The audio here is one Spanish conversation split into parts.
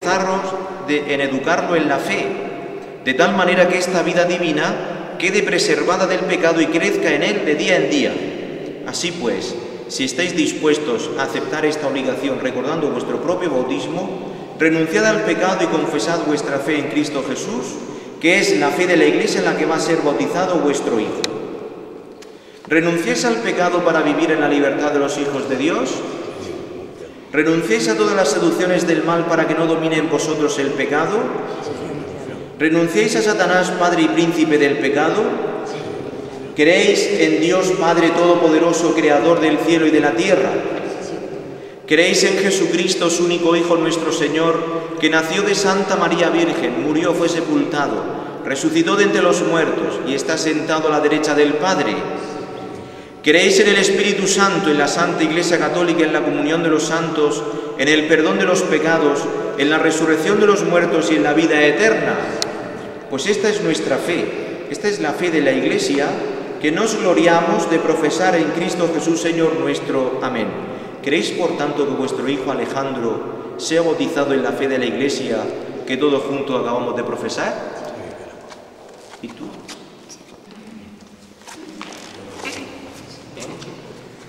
en educarlo en la fe, de tal manera que esta vida divina quede preservada del pecado y crezca en él de día en día. Así pues, si estáis dispuestos a aceptar esta obligación recordando vuestro propio bautismo, renunciad al pecado y confesad vuestra fe en Cristo Jesús, que es la fe de la Iglesia en la que va a ser bautizado vuestro Hijo. ¿Renunciáis al pecado para vivir en la libertad de los hijos de Dios? ¿Renunciáis a todas las seducciones del mal para que no domine en vosotros el pecado? ¿Renunciáis a Satanás, padre y príncipe del pecado? ¿Creéis en Dios Padre Todopoderoso, Creador del cielo y de la tierra? ¿Creéis en Jesucristo, su único Hijo, nuestro Señor, que nació de Santa María Virgen, murió, fue sepultado, resucitó de entre los muertos y está sentado a la derecha del Padre? ¿Creéis en el Espíritu Santo, en la Santa Iglesia Católica, en la comunión de los santos, en el perdón de los pecados, en la resurrección de los muertos y en la vida eterna? Pues esta es nuestra fe, esta es la fe de la Iglesia, que nos gloriamos de profesar en Cristo Jesús, Señor nuestro. Amén. ¿Creéis, por tanto, que vuestro hijo Alejandro sea bautizado en la fe de la Iglesia que todos juntos acabamos de profesar? ¿Y tú?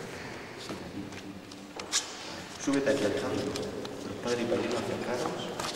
Súbete aquí, Alejandro. Padre y Padrino, acercaros.